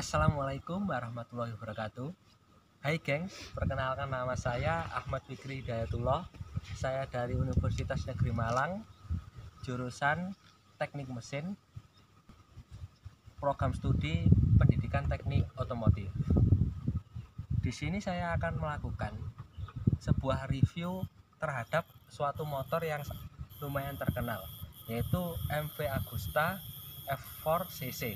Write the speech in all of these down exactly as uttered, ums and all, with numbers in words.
Assalamualaikum warahmatullahi wabarakatuh. Hai geng, perkenalkan nama saya Ahmad Fikri Hidayatullah. Saya dari Universitas Negeri Malang, jurusan Teknik Mesin, program studi Pendidikan Teknik Otomotif. Di sini saya akan melakukan sebuah review terhadap suatu motor yang lumayan terkenal, yaitu M V Agusta F empat C C.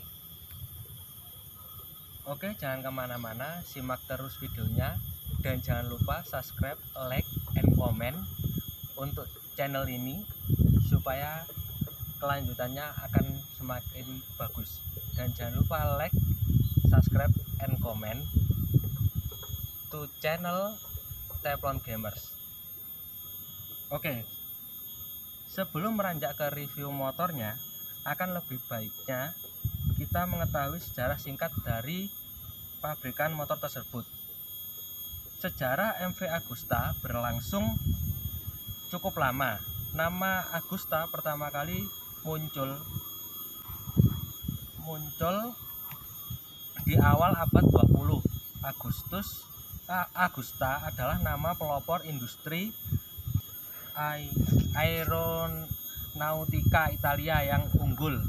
Oke, jangan kemana-mana, simak terus videonya, dan jangan lupa subscribe, like, and comment untuk channel ini supaya kelanjutannya akan semakin bagus. Dan jangan lupa like, subscribe, and comment to channel Teflon Gamers. Oke, sebelum meranjak ke review motornya, akan lebih baiknya kita mengetahui sejarah singkat dari pabrikan motor tersebut. Sejarah M V Agusta berlangsung cukup lama. Nama Agusta pertama kali muncul muncul di awal abad dua puluh. Agustus Agusta adalah nama pelopor industri aeronautika Italia yang unggul.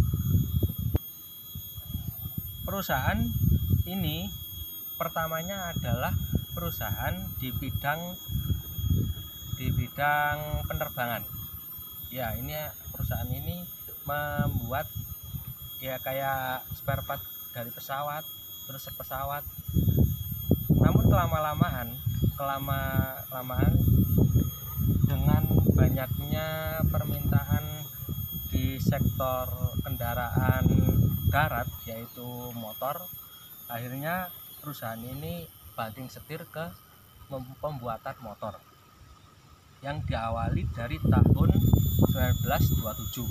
Perusahaan ini pertamanya adalah perusahaan di bidang di bidang penerbangan. Ya, ini perusahaan ini membuat ya kayak spare part dari pesawat, terus pesawat. Namun kelama-lamaan, kelama-lamaan dengan banyaknya permintaan di sektor kendaraan darat, yaitu motor, akhirnya perusahaan ini banting setir ke pembuatan motor yang diawali dari tahun seribu sembilan ratus dua puluh tujuh.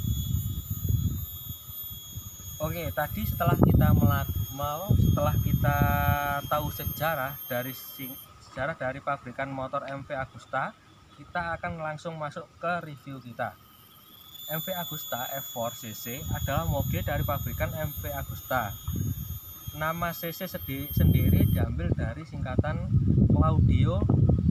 Oke, tadi setelah kita mau setelah kita tahu sejarah dari sejarah dari pabrikan motor M V Agusta, kita akan langsung masuk ke review kita. M V Agusta F empat C C adalah moge dari pabrikan M V Agusta. Nama C C sendiri diambil dari singkatan Claudio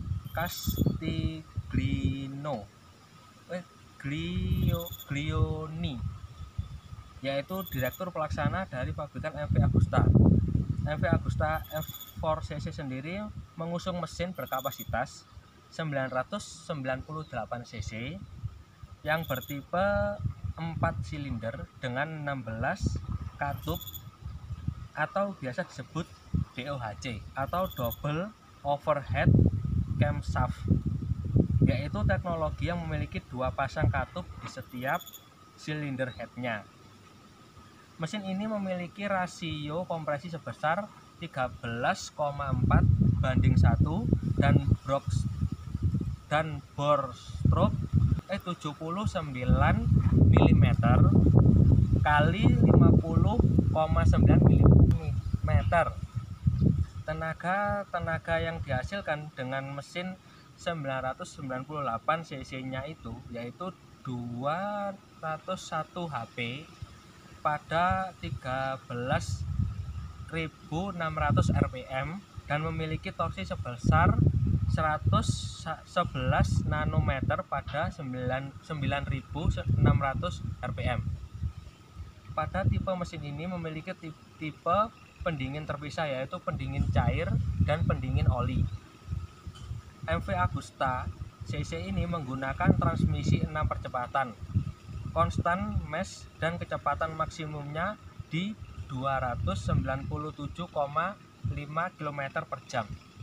Castiglione eh, Glio, Glioni, yaitu direktur pelaksana dari pabrikan M V Agusta. M V Agusta F empat C C sendiri mengusung mesin berkapasitas sembilan ratus sembilan puluh delapan cc yang bertipe empat silinder dengan enam belas katup atau biasa disebut D O H C atau Double Overhead Camshaft, yaitu teknologi yang memiliki dua pasang katup di setiap silinder headnya. Mesin ini memiliki rasio kompresi sebesar tiga belas koma empat banding satu dan bor dan bore stroke eh tujuh puluh sembilan milimeter kali lima puluh koma sembilan milimeter. Tenaga tenaga yang dihasilkan dengan mesin sembilan ratus sembilan puluh delapan cc-nya itu yaitu dua ratus satu H P pada tiga belas ribu enam ratus R P M dan memiliki torsi sebesar seratus sebelas nanometer pada sembilan ribu enam ratus R P M. Pada tipe mesin ini memiliki tipe pendingin terpisah, yaitu pendingin cair dan pendingin oli. M V Agusta C C ini menggunakan transmisi enam percepatan konstan mesh dan kecepatan maksimumnya di dua ratus sembilan puluh tujuh koma lima kilometer per jam.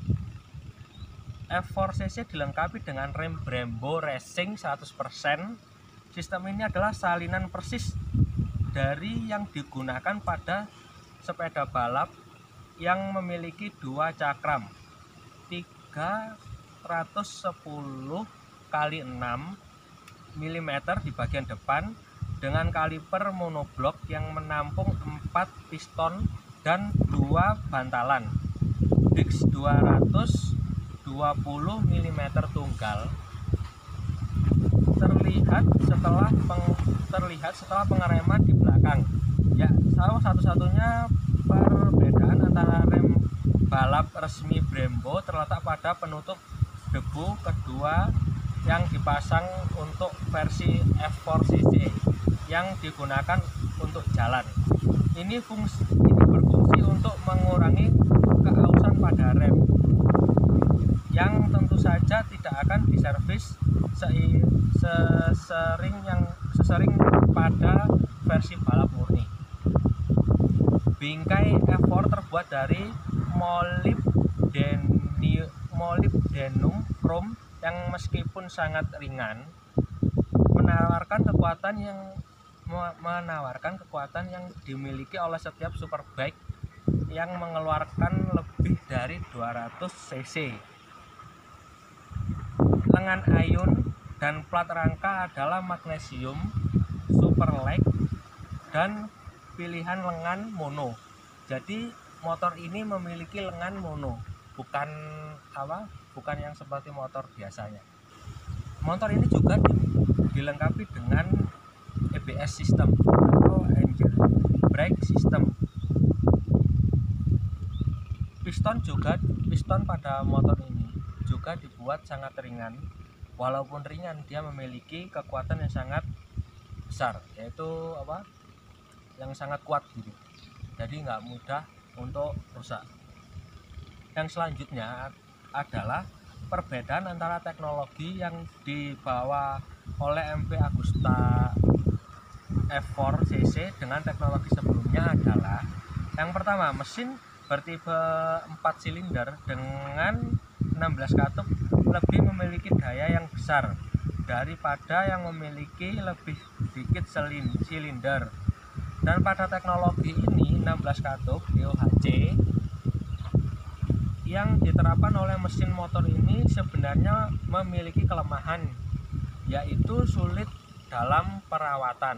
F empat C C dilengkapi dengan rem Brembo Racing seratus persen. Sistem ini adalah salinan persis dari yang digunakan pada sepeda balap yang memiliki dua cakram tiga ratus sepuluh kali enam milimeter di bagian depan dengan kaliper monoblok yang menampung empat piston dan dua bantalan. Disc dua ratus dua puluh milimeter tunggal terlihat setelah peng, terlihat setelah pengereman di belakang. Ya, salah satu-satunya perbedaan perbedaan antara rem balap resmi Brembo terletak pada penutup debu kedua yang dipasang untuk versi F empat C C yang digunakan untuk jalan. Ini fungsi ini berfungsi untuk mengurangi keausan pada rem yang tentu saja tidak akan diservis sesering yang sesering pada versi balap murni. Bingkai F empat terbuat dari molybdenum, molybdenum krom yang meskipun sangat ringan menawarkan kekuatan yang menawarkan kekuatan yang dimiliki oleh setiap superbike yang mengeluarkan lebih dari dua ratus cc. Lengan ayun dan plat rangka adalah magnesium superlag dan pilihan lengan mono. Jadi motor ini memiliki lengan mono, bukan apa? Bukan yang seperti motor biasanya. Motor ini juga dilengkapi dengan A B S system atau engine brake system. Piston juga piston pada motor ini juga dibuat sangat ringan. Walaupun ringan, dia memiliki kekuatan yang sangat besar, yaitu apa? Yang sangat kuat gitu. Jadi nggak mudah untuk rusak. Yang selanjutnya adalah perbedaan antara teknologi yang dibawa oleh M V Agusta F empat C C dengan teknologi sebelumnya adalah yang pertama, mesin bertipe empat silinder dengan enam belas katup lebih memiliki daya yang besar daripada yang memiliki lebih sedikit silinder. Dan pada teknologi ini enam belas katup D O H C yang diterapkan oleh mesin motor ini sebenarnya memiliki kelemahan, yaitu sulit dalam perawatan.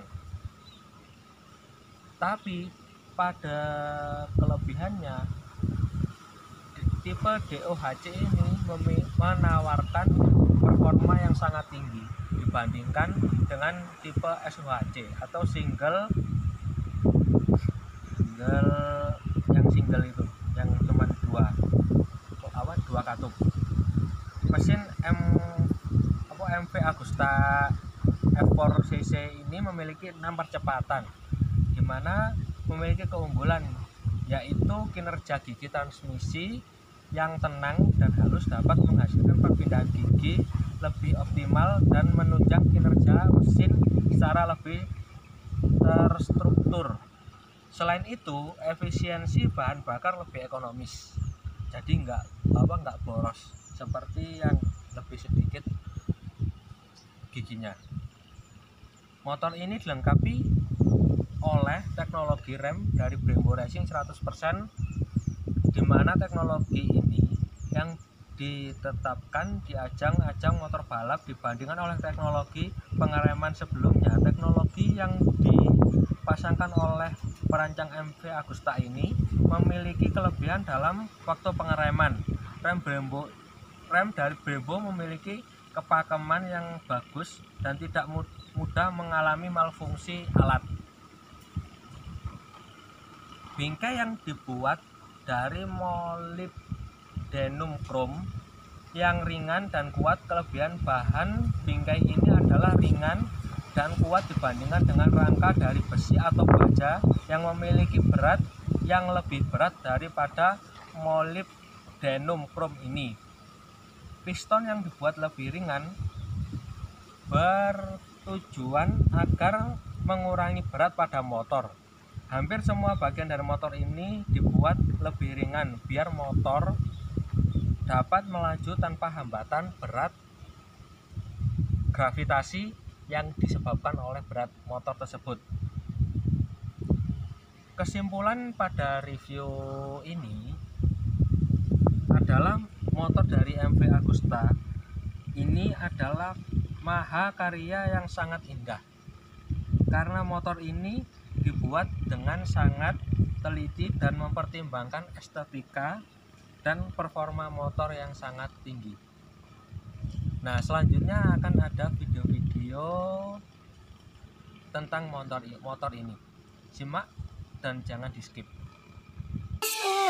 Tapi pada kelebihannya, tipe D O H C ini menawarkan performa yang sangat tinggi dibandingkan dengan tipe S O H C atau single single yang single itu yang cuma dua apa dua katup. Mesin M apa M V Agusta F empat C C ini memiliki enam percepatan, di mana memiliki keunggulan yaitu kinerja gigi transmisi yang tenang dan halus dapat menghasilkan perpindahan gigi lebih optimal dan menunjang kinerja mesin secara lebih terstruktur. Selain itu, efisiensi bahan bakar lebih ekonomis, jadi nggak apa nggak boros seperti yang lebih sedikit giginya. Motor ini dilengkapi oleh teknologi rem dari Brembo Racing seratus persen, di mana teknologi ini yang ditetapkan di ajang-ajang motor balap dibandingkan oleh teknologi pengereman sebelumnya. Teknologi yang dipasangkan oleh perancang M V Agusta ini memiliki kelebihan dalam waktu pengereman. Rem Brembo rem dari Brembo memiliki kepakeman yang bagus dan tidak mudah mengalami malfungsi alat. Bingkai yang dibuat dari molybdenum krom yang ringan dan kuat. Kelebihan bahan bingkai ini adalah ringan dan kuat dibandingkan dengan rangka dari besi atau baja yang memiliki berat yang lebih berat daripada molybdenum krom ini. Piston yang dibuat lebih ringan bertujuan agar mengurangi berat pada motor. Hampir semua bagian dari motor ini dibuat lebih ringan biar motor dapat melaju tanpa hambatan berat gravitasi yang disebabkan oleh berat motor tersebut. Kesimpulan pada review ini adalah motor dari M V Agusta ini adalah mahakarya yang sangat indah, karena motor ini dibuat dengan sangat teliti dan mempertimbangkan estetika dan performa motor yang sangat tinggi. Nah, selanjutnya akan ada video-video tentang motor motor ini. Simak dan jangan di skip.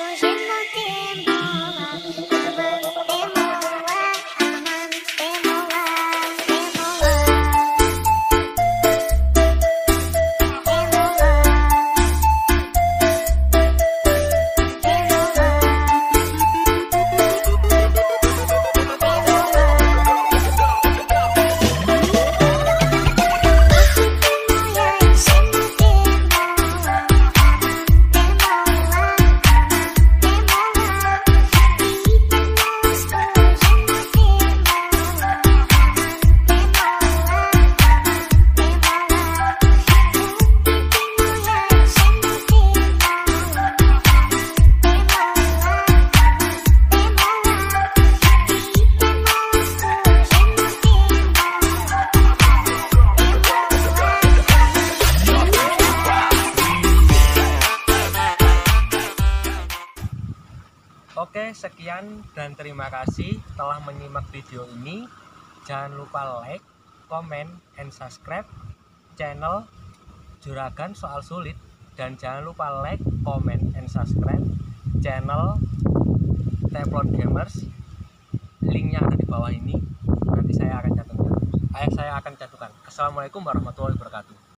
Oke, sekian dan terima kasih telah menyimak video ini. Jangan lupa like, comment, and subscribe channel Juragan Soal Sulit. Dan jangan lupa like, comment, and subscribe channel Teflon Gamers. Linknya ada di bawah ini. Nanti saya akan catatkan. Ayah saya akan catatkan. Assalamualaikum warahmatullahi wabarakatuh.